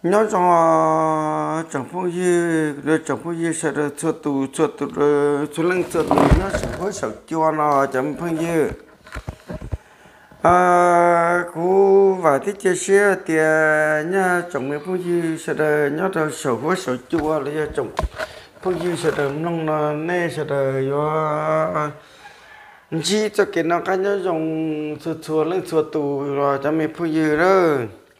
nhớ cho chẳng phong như rồi chẳng phong như sẽ được cho tụ rồi cho lăng cho tụ nó sẽ có sợ cho nó chẳng phong như cú và thích chia sẻ thì nhá chồng mình phong như sẽ được nhớ cho sợ có sợ chua là chồng phong như sẽ được nông nó nè sẽ được do chỉ cho cái nó cái nhớ dùng chua lăng chua tụ rồi cho mình phong như đó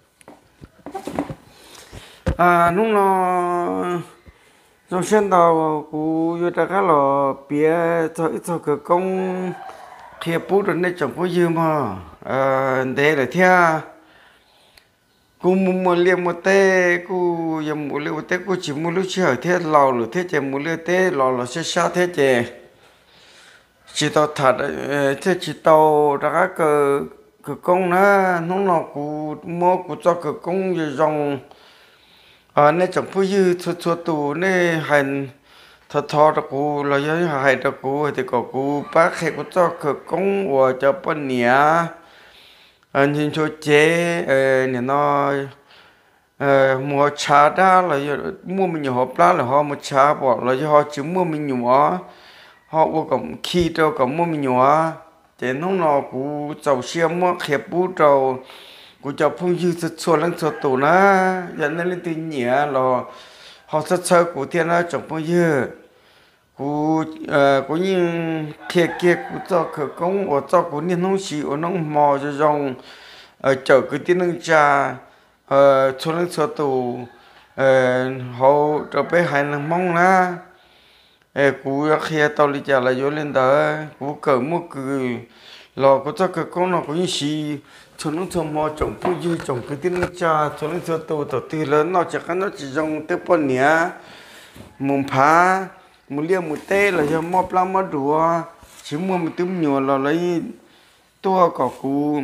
lúc nó trong sen đầu của yo ta cá lò bia cho ít cho cái công kia bút rồi nên chẳng có dư mà để là theo cô mua liêm một tê cô dùng mua liêm một tê cô chỉ mua lúc chơi thế lò rồi thế chỉ mua liêm tê lò là sẽ sao thế chỉ tao thật thế chỉ tao ra cái công nó nó cô mua cô cho cái công gì dòng nên chẳng phải như cho tù nên hành thật thọ đặc cụ là do hành đặc cụ thì có cụ bác hay có cho cơ công của cho bên nhẹ nhìn cho chế này nó mua trà đá là mua mình nhiều hộp lá là họ mua trà bỏ là do họ chỉ mua mình nhiều họ có cầm khi cho cầm mua mình nhiều chế nó cụ giàu xe mua khép bút trâuกูจะพูดยืดส่วนลังส่วนตัวนะยันนั่นเล่นตีเหนียรอเขาสัดเชกูเทียนนะจงพูดยืดกูยิ่งเคียเกียกูจะเขกงว่าจะกูเนี่ยน้องสีว่าน้องมอจะยองเจอกูที่นึงจ่าส่วนลังส่วนตัวเขาจะไปหายนังมองนะกูอยากเคียตอลิจ่าละโยเล่นเด้อกูเกิดมุกคือรอกูจะเขกงนะกูยิ่งสีcho nó cho mò trồng phu dư trồng cái tiếng cha cho nó cho tôi từ lớn nó chắc nó chỉ dùng tới bốn nhá mùng phá mùng liêu mùng tê là cho mò plam mò đùa chỉ mua một túm nhựa là lấy tua cỏ cù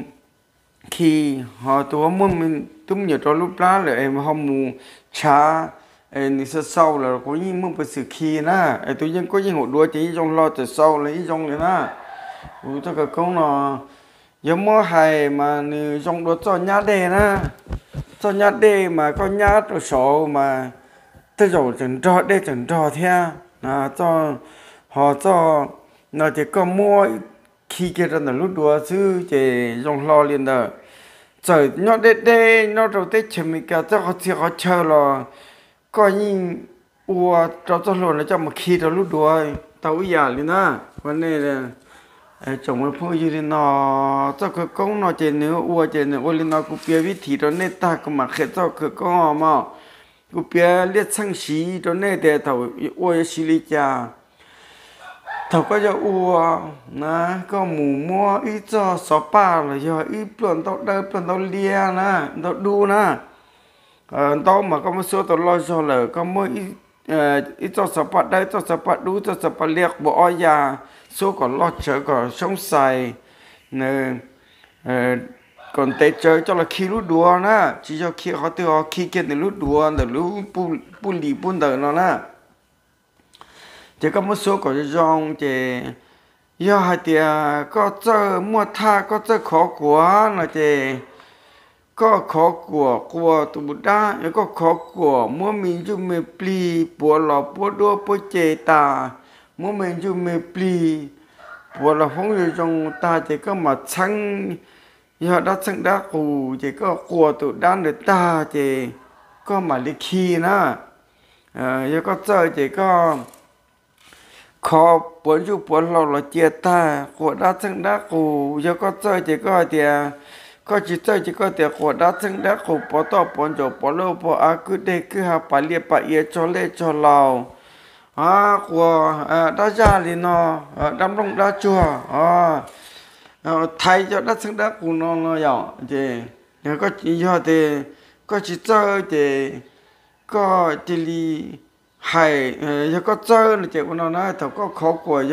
khi họ tua mua mình túm nhựa cho lúc lá là em không mù cha em sẽ sau là có những mua một sự khi na tôi vẫn có những hộ đua chỉ trong lo từ sau lấy trong này na tôi cái công nó giống mơ hay mà trong đó cho nhát đề na cho nhát đề mà có nhát rồi số mà tới rồi chẳng trò để chẳng trò theo là cho họ cho nó chỉ có mua khi kia là lúc đùa chứ chỉ dùng lo liền đó trời nó đê nó rồi tết chuẩn bị cả cho họ chỉ họ chờ là coi như ua cho luôn là cho một khi đó lúc đùa tao già liền na vấn đề là chồng mới phơi như nó cho cái công nó trên nữa ua trên nữa ua lên nó cũng biết vị trí đó nên ta cũng mặc hết cho cái công mà cũng biết liệt sang xí đó nên để thầu ua xí lý cha thầu có cho ua na có mù mua ít cho sáu ba là do ít lần tao lia na tao đu na tao mà có một số tao lo cho là có mỗi ít cho sáu ba đây cho sáu ba đu cho sáu ba liệt bỏ ya số còn lo chở còn sống xài nè còn tết chơi cho là khi lút đùa na chỉ cho khi họ tự họ khi kia thì lút đùa để lút pu lì pu đời nó na chỉ có một số còn dòng chỉ do hai tia có chơi mua tha có chơi khó quá là chỉ có khó của tụ đa có khó của mua mình chung mình pli bùa lò bùa đua bùa chè ta mỗi mình chú mê pli bộ là phong như trong ta chỉ có mà chăng giờ đã chăng đã cụ chỉ có của tụi đan được ta chỉ có mà đi khi na giờ có chơi chỉ có khó bốn chú bốn lò là chia ta của đã chăng đã cụ giờ có chơi chỉ có tiền có chỉ chơi chỉ có tiền của đã chăng đã cụ bỏ to bốn chỗ bỏ lâu bỏ à cứ đây cứ hà bà liệt bà yên cho lê cho lào của đã ra thì nó đâm trong đã chùa thay cho đất sinh đất của nó nhỏ thì có chỉ do thì có chỉ chơi thì có chỉ li hay có chơi là chuyện của nó nói thật có khó của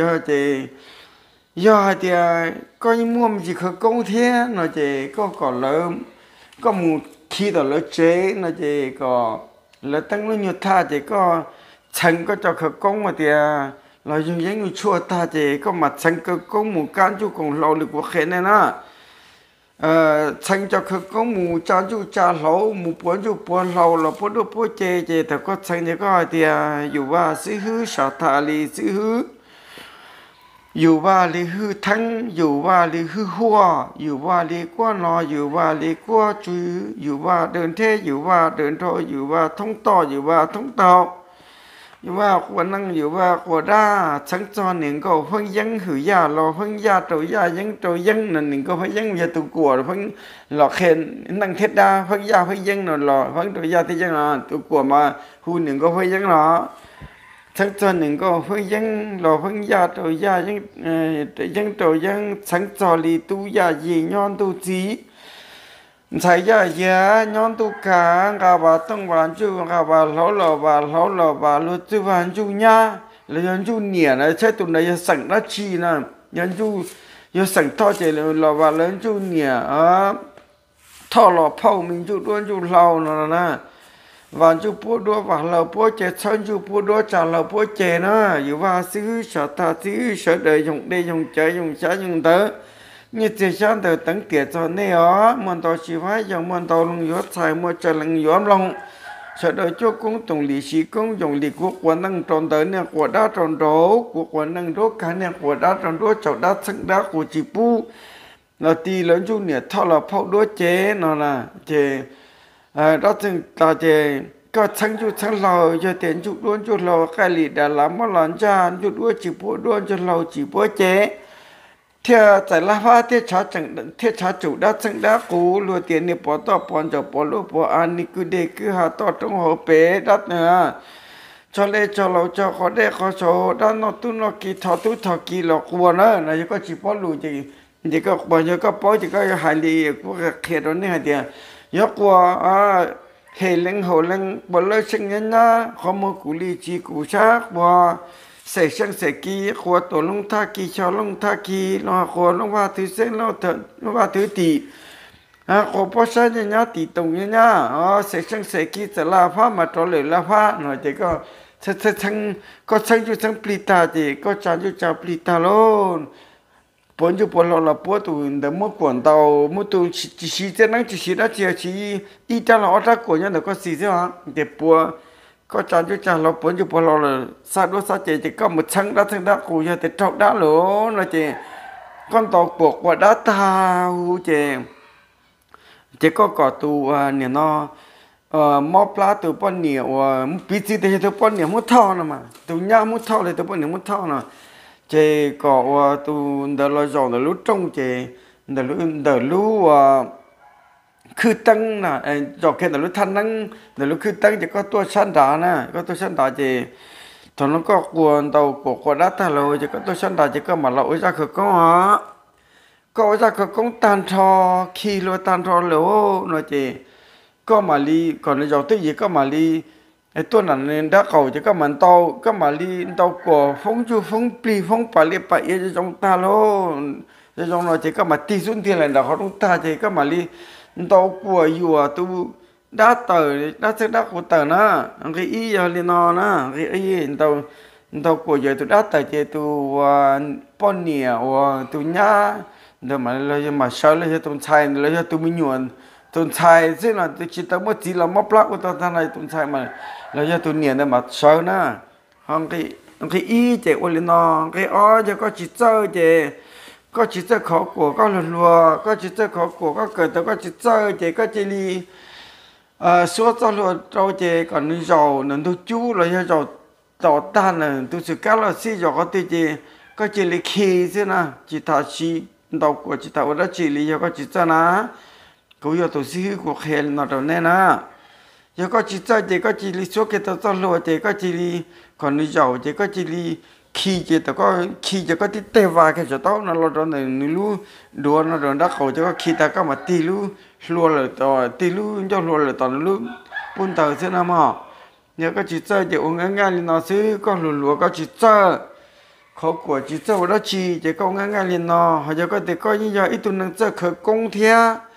do thì có những mua gì khởi công thế nó chỉ có còn lớn có một khi đó lớn chế nó chỉ có là tăng nó nhiều tha chỉ có chẳng có cho khởi công mà thì là dùng những người chua ta thì có mặt chẳng cơ công một can chú cùng lâu được của khen này na thành cho khởi công mù cha lẩu mù buồn lẩu là bún chè thì có thành thì có thì dùว่าซื้อสาธาลีซื้ออยู่ว่าลีฮือทั้งอยู่ว่าลีฮือหัวอยู่ว่าลีกว่านออยู่ว่าลีกว่าจุยอยู่ว่าเดินเทอยู่ว่าเดินโทอยู่ว่าท่องต่ออยู่ว่าท่องต่ออยู่ว่าควรนั่งอยู่ว่าควรได้ชั้งจอหนึ่งก็เพิ่งยังหือยารอเพิ่งยาตัวยายังนั่นหนึ่งก็เพิ่งยังยาตัวกลัวเพิ่งหลอกเข็นนั่งเท็ดได้เพิ่งยาเพิ่งยังนอนหลอเพิ่งตัวยาที่ยังนอนตัวกลัวมาหูหนึ่งก็เพิ่งยังหลอชั้งจอหนึ่งก็เพิ่งยังหลอเพิ่งยาตัวยายังตัวยังชั้งจอลีตัวยายีย้อนตัวจีใช้ยาเยอะย้อนตุกางกาบาต้องวานจูกาบาเขาหล่อบาลุจูวานจูญาแล้วยันจูเนี่ยนะใช่ตัวไหนยันสั่งนัดชีนะยันจูยันสั่งทอดเจริญหล่อบาแล้วจูเนี่ยท่อหล่อเผามินจูด้วนจูเหล่านั่นนะวานจูพูดด้วยว่าเราพูดเจชันจูพูดด้วยจ่าเราพูดเจนะอยู่ว่าซื้อชาตาซื้อเฉยเดยงใจยงช้ายงเตอnhư thế gian từ tận tiệt cho nên ó muốn tao chỉ phải dùng muốn tao lùng gió xài muốn chờ lùng gió lòng sợ đợi cho cũng tổng lý sĩ cũng dùng lý quốc quan năng tròn tới nè của đá tròn đố của quan năng đố cả nè của đá tròn đố chậu đá sưng đá của chị pu là tì lớn chung nè thọ là phao đố chế nó là chế đó từng ta chế có thằng lò cho tiền chút lò cái lì đã làm mà làm cha chút đuôi chỉ pu đuôi chút lò chỉ pu chế theo tại la hoa theo cha chủ đã chẳng đã cũ lùa tiền này bỏ to bỏ cho bỏ lúa bỏ ăn ni cứ để cứ hà to trong hồ bể đất nữa cho lên cho lâu cho khó để khó số đó nó tu nó kỳ thọ kỳ lọ cua nữa này có chỉ bỏ lùa chỉ có bao nhiêu có bỏ chỉ có hai lì của cái đó này thì nhớ qua hệ lệnh hồ lệnh bỏ lỡ sinh nhân nhá không mua củ lì chỉ củ xác bỏ sẽ sang sẽ kỳ khóa tổ lông tha kỳ cho lông tha kỳ nó khóa lông hoa thứ sẽ nó thật nó hoa thứ tỷ khóa bó sát nhá tỷ tổng nhá sẽ sang sẽ kỳ sẽ la pha mà cho lời la pha nó chỉ có sẽ sang có sang chú sang plita thì có chán chú chào plita luôn bốn chú bốn lọ là bốn tụ đỡ mua quần tàu mua tụ chỉ thế năng chỉ đã chỉ ít ra là ở ra của nhau được có gì thế hả để bốn có chán chú chào là bốn chú bốn lọ là sao đó sao chỉ có một tháng đã cụ giờ thì trọc đã lỗ nó chỉ con tàu buộc qua đã tao chỉ có cỏ tụ nè nó mò plá tụ bọn nè bí gì thì tụ bọn nè muốn thao nè mà tụ nhá muốn thao thì tụ bọn nè muốn thao nè chỉ có tụ đợt lo dọn đợt lú trông chỉ đợt lú khư tăng nè dọn cái đợt lú thanh năng đợt lú khư tăng chỉ có tua san đá nè có tua san đá chỉ thằng nó có quần tàu của đá ta rồi chỉ có tua san đá chỉ có mà lỗi ra khởi công hả có ra khởi công tan thò khi lo tan thò lỗ nó chỉ có mà li còn nó dọn tới gì có mà liไอ้ตัวนั้นเนี่ยถ้าเขาจะก็มันโตก็มาลีโตกว่าฟงจูฟงปลีฟงปลาเลียปะเอจะจงตาโลจะจงเราจะก็มาตีสุนเทียนอะไรเขาต้องตาจะก็มาลีโตกว่าอยู่อ่ะตูด้าเตอด้าเสด้ากูเตอนะอันก็อีอย่าลีนอนะก็อีโตกว่าอยู่ตูด้าเตอจะตูว่าป้อนเนี่ยว่าตูญ่าเดี๋ยวมาเราจะมาเช้าเราจะต้องใช้เราจะตูมีหยวนตุนชายซึ่งเราคิดแต่เมื่อจีเราไม่ปลักว่าตอนนั้นตุนชายมาเราจะตุนเนี่ยเนี่ยมาเช้านะห้องที่อีเจ้าวันนองที่อ๋อจะก็จิตเจ้าเจ้ก็จิตเจ้าขอกลัวก็รัวก็จิตเจ้าขอกลัวก็เกิดแต่ก็จิตเจ้าเจ้ก็จะรีสัวเจ้ารัวเจ้าเจ้ก่อนนึกเจ้าหนึ่งตัวจู้เราจะเจ้าต่อต้านหนึ่งตัวสุก้าเราสิเจ้าก็ตีเจ้ก็จะรีขี้ใช่นะจิตตาชีดอกกว่าจิตตาวันละจิรีก็จิตเจ้านะกูอยากตัวซื้อกูเห็นนอตแน่นะยังก็จิตใจเจก็จิริสุขเตตลอดเจก็จิริคนนี้เจ้าเจก็จิริขี้เจแต่ก็ขี้เจก็ที่เตวาแค่จะต้องนั่นเราตอนหนึ่งนี่รู้ดูนั่นตอนนักเขาจะก็ขี้แต่ก็มาตีรู้รัวเลยต่อตีรู้ย่อรัวเลยตอนรู้ปุ่นเตอเส้นน้ำหม้อยังก็จิตใจเจองง่ายๆเลยนอซื้อก็รัวก็จิตใจเขากลัวจิตใจว่าจีเจก็ง่ายๆเลยนอเขาจะก็แต่ก็ยิ่งใหญ่อีตัวนึงจะเคยกงเทีย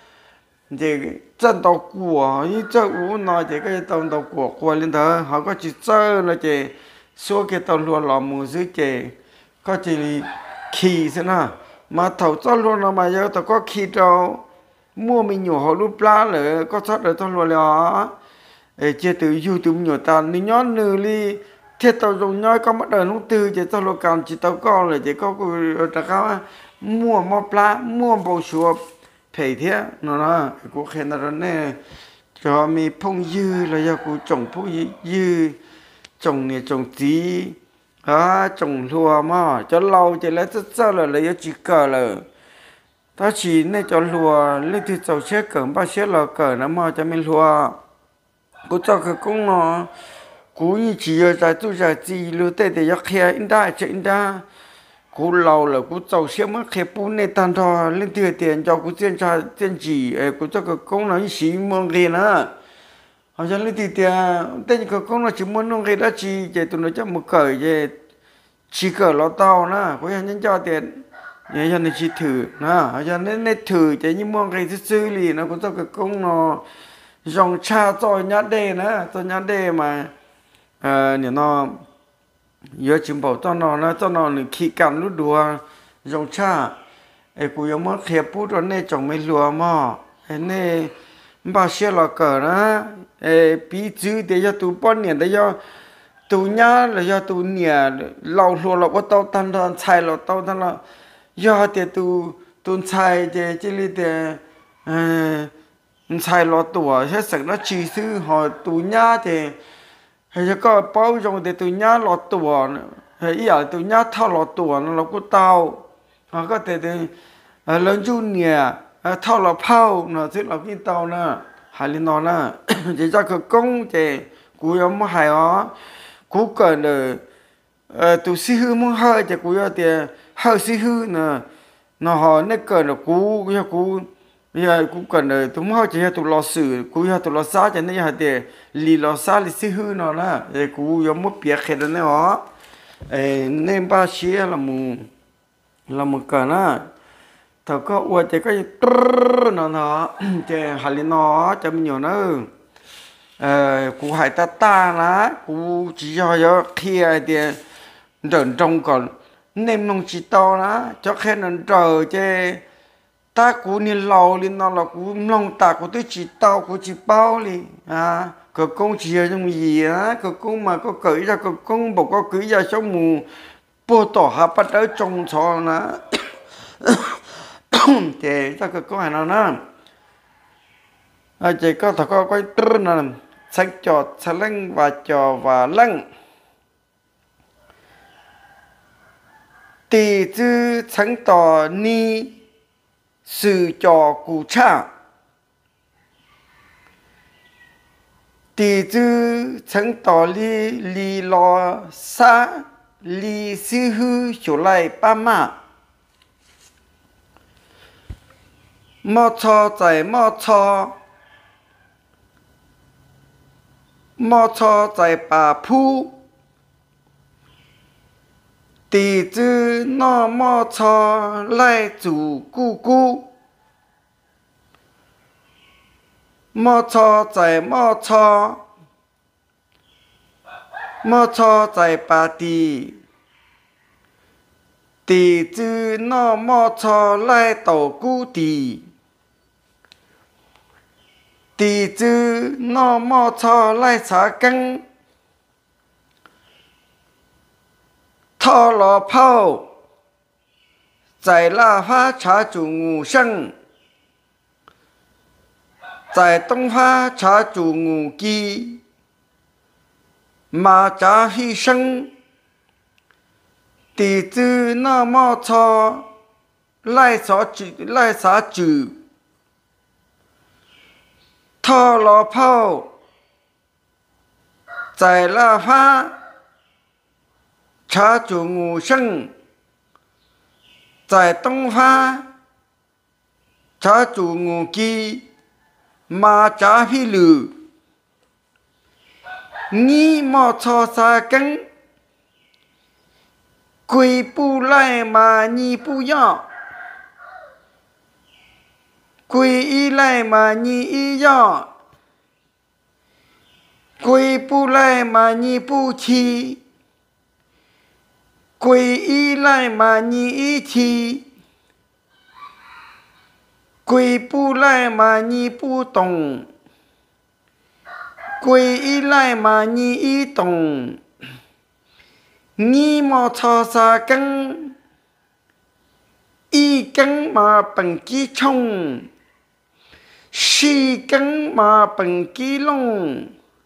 thì chân tàu của như chơi uống nói thì cái tàu của lên đó họ có chỉ chơi là chỉ số cái tàu luôn là mù dưới chỉ có chỉ khi thế nào mà thầu cho luôn là mà giờ tàu có khi đâu mua mình nhỏ họ lúc lá lỡ có sót ở trong lúa lúa chia từ YouTube nhỏ tàn đi nhón nư li thiết tàu dùng nhói có mất đời lúc tư chỉ tàu lúa càn chỉ tàu con là chỉ có cái cá mua mò lá mua bầu sùa phải thế nó cũng khen là nè cho mi phong dư là do cụ trồng phong dư trồng này trồng tí trồng lúa mà cho lâu chỉ lấy rất sao là lấy chỉ cờ là ta chỉ nên cho lúa lấy thì trồng chết cỡ ba chết là cỡ nó mà cho mình lúa cụ cho cái công nó cụ như chỉ ở tại tu giả gì lúa tết thì giặc hè in đa chạy in đa cụ lâu là cụ trồng chết mất khi bún này tan thò lên tiền cho cụ tiền cho tiền chỉ cụ cho cái công nó chỉ muốn gì nữa họ cho lên tiền tên cái công nó chỉ muốn nông cái đó chỉ tụi nó cho một cởi về chỉ cởi lo tàu nữa có nhân cho tiền vậy cho nên chỉ thử họ cho nên thử chỉ như muốn cái thứ gì nó cũng cho cái công nó dòng cha cho nhát đê nữa cho nhát đê mà nếu nó giờ chim bảo cho nó khi cầm lúc đùa dòng cha cụ giống mất khép bút rồi nên chồng mấy lúa mà nên bà xe là cờ đó bí chữ để cho tụ bao nhiêu để cho tụ nhá là do tụ nhẹ lâu lúa là có tàu tan thân xài là tàu tan là do để tụ xài để chỉ để xài lọ tuổi hết sạch nó chỉ sư họ tụ nhá thì hay cho có bao trong để tụ nhá lọ tuổi hay ở tụ nhá thao lọ tuổi nó có tàu họ có thể lớn chu nhẹ thao lọ phao nó sẽ là cái tàu nè hay là nó nè chỉ cho cái công thì cú giống mà hay ó cú cần được tụ sĩ hư muốn hơi thì cú thì hơi sĩ hư nè nó họ nên cần là cú bây giờ cũng cần là tụi mau chỉ là tụi lo xử cũng là tụi lo xa cho nên là để lì lo xa lì xí hư nó là để cũng giống một việc hết rồi đó nên ba xí là một cái na thằng có uất thì cái nó thì hành nó cho mình nhiều nữa cũng hay ta lá cũng chỉ cho khi thì đợn trong còn nên nông chỉ to lá cho khen nó trời chứ ta cú ni lâu lên nó là cú long ta cú tới chỉ tao cú chỉ bao li cái công chỉ ở trong gì á cái công mà có cởi ra cái công bộ có cởi ra trong mù bộ tỏ hạ bắt ở trong trò nó thì ta cái công này nó chỉ có thằng có cái trơn là sách trò sách lăng và trò và lăng tỷ chữ sáng tỏ ni sự cho cụ cha tỷ chữ sáng tỏ li lo sa li sư hư chỗ lại ba ma mò cho tại bà phu tỷ chữ nó mò cho lại chủ cu mò cho tại bà tỷ chữ nó mò cho lại tổ cu tỷ chữ nó mò cho lại xá căng thọ lọ phao tại la hoa trà chủ ngủ sân tại đông hoa trà chủ ngủ kỳ mà trà hy sinh tỷ chữ nó mò cho lại xá chữ thọ lọ phao tại la hoa trà chủ ngủ sân tại đông hoa trà chủ ngủ kỳ mà trà phi lử nghi mò cho xa căng quỳ bu lại mà nhi bu nhỏ quỳ y lại mà nhi y nhỏ quỳ bu lại mà nhi bu chi quỳ y lại mà nhi y chi quỳ bu lại mà nhị bu tông quỳ y lại mà nhị y tông nhị mò cho sa căng y căng mà bằng ký chung si căng mà bằng ký lông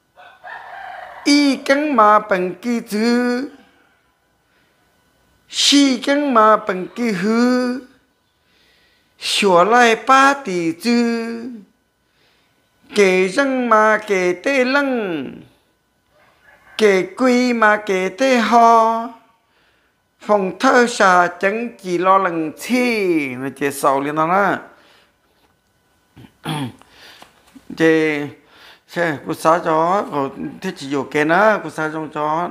y căng mà bằng ký chữ si căng mà bằng ký hư sửa lại ba tỷ chữ kể răng mà kể tê lăng kể quy mà kể tê ho phòng thơ xà chẳng chỉ lo lần chi nó chế sầu liên đó nè chế xe cô xã cho rồi thế chỉ dụ kê nó cô xã cho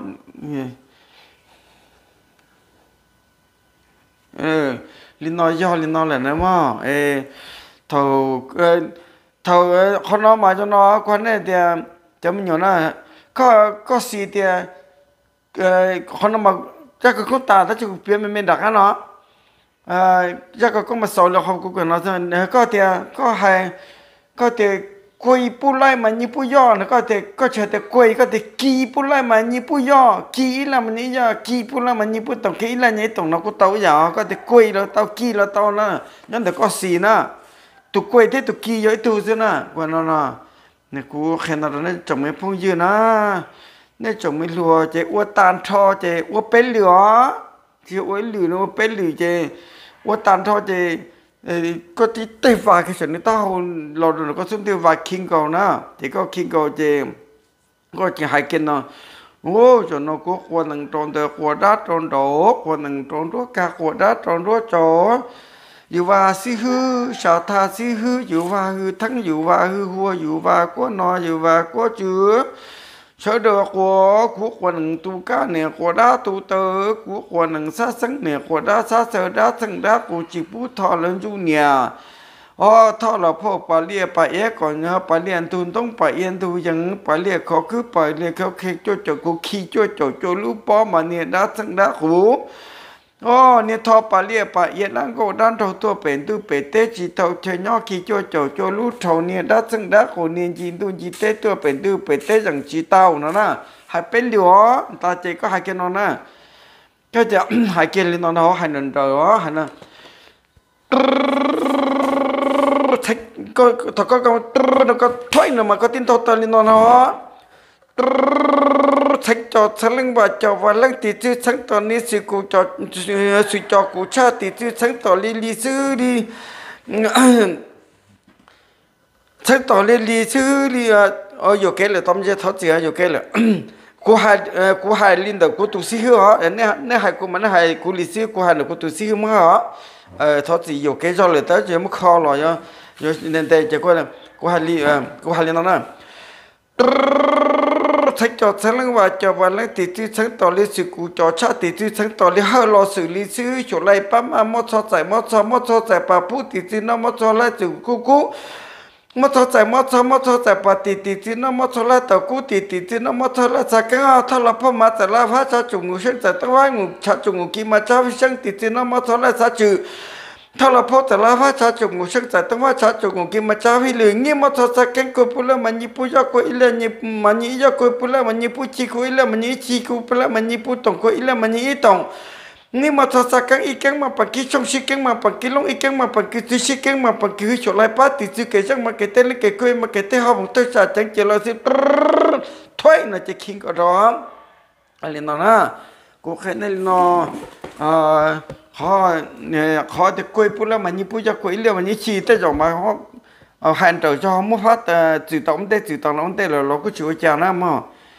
liên nói do liên nói là nó mà thầu họ nói mà cho nó quan này thì cho mình nhớ là có gì thì họ nói mà chắc có ta ta chỉ biết mình đặt nó chắc có mà sầu là không có quyền nó có thì có thì quay bu lại mà như bu yo nó có thể quay có thể kỳ bu lại mà như bu yo kỳ là mình như yo kỳ bu lại mà như bu tổng kỳ là như tổng nó có tàu yo có thể quay là tàu kỳ là tàu nó nhưng mà có gì nữa tụ quay thế tụ kỳ vậy tụ thế nè quan nó nè cú khen nó nó chồng mấy phong dư nó nè chồng mấy lùa chế uất tan thò chế uất bén lửa chế uất lửa nó bén lửa chế uất tan thò chế có tí tây vài cái chuyện này tao lò rồi nó có xuống tiêu vài kinh cầu nữa thì có kinh cầu chế có chỉ hai kinh nó ô cho nó có quan năng tròn từ quan đá tròn đổ quan năng tròn đũa cả quan đá tròn đũa chó dù và si hư sao tha si hư dù và hư thắng dù và hư hua dù và có nọ dù và có chứa sở được của quần tu cá nè của đá tu tơ của quần sát sắn nè của đá sát sờ đá sắn đá của chỉ bút thọ lên du nhà thọ làพ่อปาเลียปาเอก่อนเนาะปาเลียนตุนต้องปาเอียนตุยังปาเลียเขาคือปาเลียเขาเคโจโจกูขี้โจโจโจลูกป้อมาเนี่ยดาสังดาหูเนี่ยทอปาเลียปาเอียนแล้วก็ด้านเท่าตัวเป็นตัวเป็ดเตจีเท่าเชยอขี้โจโจโจลูกเท่าเนี่ยดาสังดาหูเนี่ยจีนตัวจีเตตัวเป็นตัวเป็ดเตอย่างจีเต้านะให้เป็นเหลือตาเจก็ให้กันนะก็จะให้กันเลยนะให้นั่นเด้อให้นะก็ถ้าก็ถอยนะมันก็ติ้นตัวตาลินนะทั้งจอดทั้งว่าจอดวันลังติดชื่อทั้งตอนนี้สิกูจอดสิจอกูชาติดชื่อทั้งตอนลีซื้อดีทั้งตอนลีซื้อดีอยู่เกลือตอมเจท้อเสียอยู่เกลือกูหายลินเดกูตุซื้อเหรอเนี่ยหายกูมันหายกูลีซื้อกูหายเดกูตุซื้อมั้งเหรอท้อสีอยู่เกลือเลยแต่เจ้ามันคอหล่อยอยู่ในแต่เจ้ากูหายลินนั่นน่ะทั้งจอดทั้งว่าจอดวันลังติดชื่อทั้งตอนลิสิกูจอดชาติดชื่อทั้งตอนลิห้ารอสื่อลิซื้อฉุดไล่ปั๊มมอชอใส่มอชอใส่ปาพูติดชื่อน้ำมอชอไล่จู่กูมอชอใส่มอชอใส่ปาติดชื่อน้ำมอชอไล่ต่อกูติดชื่อน้ำมอชอไล่สักการถ้าเราพ่อมาแต่ละพระชาจุงูเช่นแต่ตั้งไว้งูชาจุงูกิมาชาวิเช่นติดชื่อน้ำมอชอไล่สักจือถ้าเราพบแต่ละพระชาจุงูเช่นแต่ตั้งว่าชาจุงูกิมาชาวิเหลืองงี้มอชอสักแกงกูปุระมันยิปุยากูอิเลยิมันยิยากูปุระมันยิปุชิกูอิเลมันยิชิกูปุระมันยิปุตงกูอิเลมันยิตงนี่มอชอสักแกงอีแกงมาปักกี้ชงชิแกงมาปักกี้ลงอีแกงมาปักกี้ตุชิแกงมาปักกี้หุ่นไล่ป้าติดชื่อเกจังมาเกเตลิเกคุยมาเกเตหอบตัวชาจังเจริญสิถ้วยน่ะจะคิงก็ร้องอะไรนั่นนะกูแค่นั้นเนาะเนี่ยขอจะคุยพูดแล้วมันยิ่งพูดจะคุยเรื่องมันยิ่งชี้แต่จบมาเขาหันตัวcho muốn phát tự động đây là có chịu chào nó mà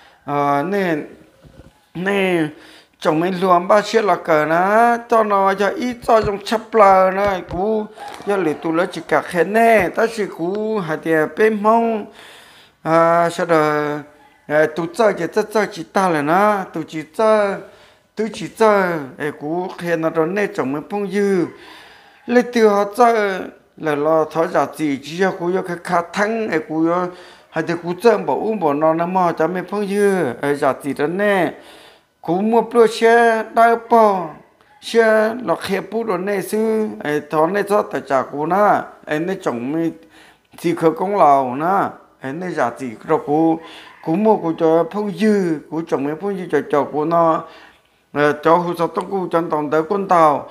nên chồng mình luôn ba chiếc là cờ nó cho nó cho ít cho trong chắp lờ nó cú do lì tụ nó chỉ cả khen nè ta chỉ cú hạt tiền bên mông sau đó tụ chơi chỉ ta là nó tụ chỉ chơi tôi chỉ chơi cú khen nó đó nè chồng mình phong dư lấy tiêu họ chơi là lo tháo giả gì chỉ cho cú cho khá thắng cú cho hay thì cú chơi bỏ nó mà cho mình phong dư giả gì đó nè cú mua plô xe đai bò xe là khe bút rồi này sư ấy thọ này cho tại trả cú na ấy này chồng mi thì khởi công lào na ấy này giả chỉ rồi cú mua cú cho phong dư cú chồng mi phong dư cho cú nó cho hồ sơ tông cú chân tổng tới quân tàu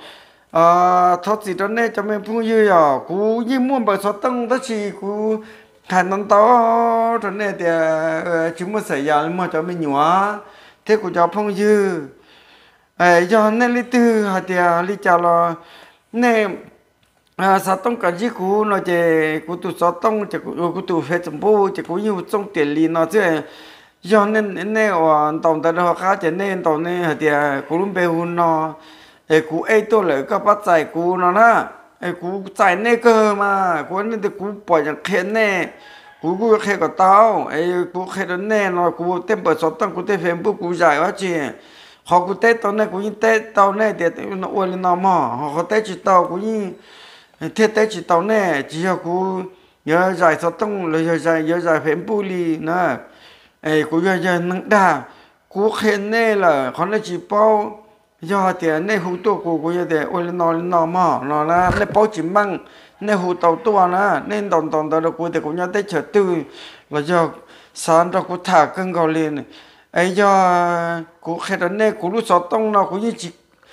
thoát gì đó này cho mi phong dư à cú như muốn bảo sơ tông đó chỉ cú thành năm tàu rồi này thì chúng mới xảy ra mà cho mình nhhóa thế cú cho phong dư ấy cho nên lý tư hạt thì lý chào là nè sao tông cả gì cú nó chỉ cú tụ sao tông chỉ cú tụ phê chấm bù chỉ cú nhiều trong tiền lý nó chứ cho nên nè ở tổng tại đó khác chỉ nên tổng nè hạt thì cú luôn bê hun nó ấy cú ấy tôi lại các bắt giải cú nó na ấy cú giải nè cơ mà cú nên thì cú bỏ chẳng khen nè cú khen cả tao ấy cú khen đó nè nó cú tem bờ sao tông cú tem phê bù cú giải quá chi họ cũng tết tao này cũng như tết tao này thì nó uốn lên nó mò họ có tết chỉ tao cũng như thiết tết chỉ tao này chỉ là cũng nhớ giải sao tông lời nhớ giải phèm bù lì nữa ấy cũng nhớ nâng đà cũng khen này là họ nói chỉ bao do tiền này hú tôi cũng như thế uốn lên nó mò nó là này bao chỉ măng này hú tàu tua nữa nên tòn tao được cũng thì cũng nhớ tết chờ tư là do sáng đó cũng thả cân gạo lên ấy do cụ khi đó nè cụ lúc sáu tông nào cũng như chỉ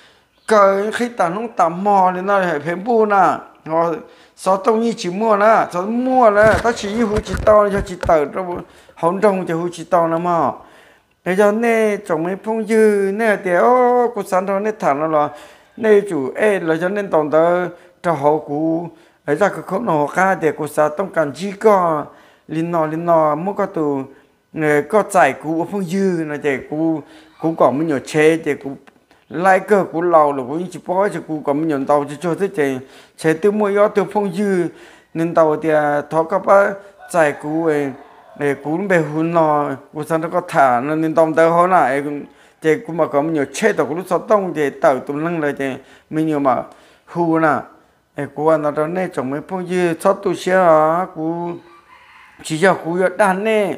cờ khi tàn không tạm mò nên nó phải phèm bu nè họ sáu tông như chỉ mua nè sáu mua nè ta chỉ như hú chỉ to cho chỉ tờ trong hỗn trong cho hú chỉ to nè mà ấy do nè chồng mấy phong dư nè thì cụ sáng đó nè thằng nó là nè chủ ấy là cho nên toàn tờ cho họ cụ ấy ra cái khúc nào khác thì cụ sáu tông cần chỉ có linh nọ mua có tụ người có giải cú phong dư là để cú còn mấy nhiều chế để cú lại cơ cú lâu là cú chỉ bỏ cho cú còn mấy nhiều tàu cho thế chế từ mỗi gió từ phong dư nên tàu thì thọ các bác giải cú để cú về hun nọ cú sang nó có thả nên tàu tới họ lại để cú mà có mấy nhiều chế tàu cú lúc sáu tông để tàu tụi lăng lại để mấy nhiều mà hu nè cú ăn nó này trong mấy phong dư sáu tu xe cú chỉ cho cú đàn nè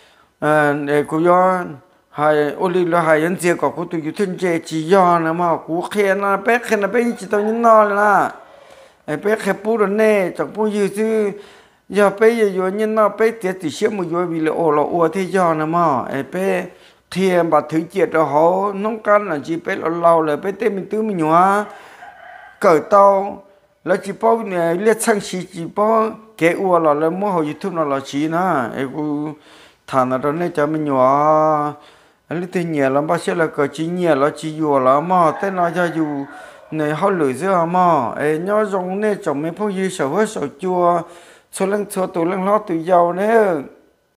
để cô do hay oli là hay anh chị có cô tụi thân chị chỉ do nè mà cô khen là bé chỉ tao nhìn nó là bé khen bút rồi nè chẳng bút gì chứ giờ bé giờ nhìn nó bé thì xếp một giờ vì là ô thế do nè mà bé thiền bà thử chuyện rồi họ nông can là chỉ bé lâu là bé tên mình tứ mình nhóa cởi tao là chỉ bao này liệt sang chỉ bao cái ô là mua hồi YouTube là chỉ na cô thằng nào đó này cho mình nhỏ anh lý tiền nhẹ lắm bác sĩ là cờ chỉ nhẹ là chỉ vừa lắm mà tên nó cho dù này họ lười giữa mà ấy nhỏ rong này chồng mình phong dư sợ hết sợ chua số lần số tụ lần lo tụ giàu nữa